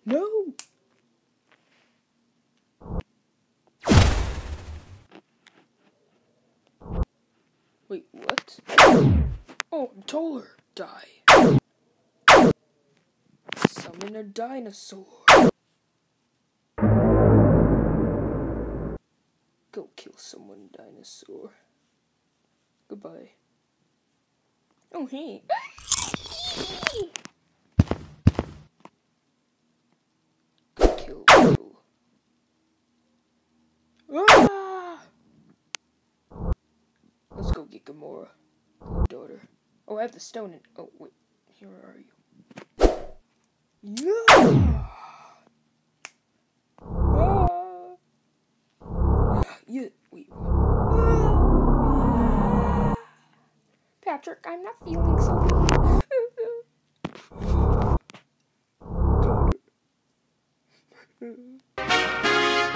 No! Wait, what? Oh, I'm taller. Die. Summon a dinosaur. Go kill someone, dinosaur. Goodbye. Oh, hey. Go kill. Ah! Let's go get Gamora. Daughter. Oh, I have the stone in. Oh, wait. Here are you? Yeah! Ah! Yeah, wait. Patrick, I'm not feeling so good.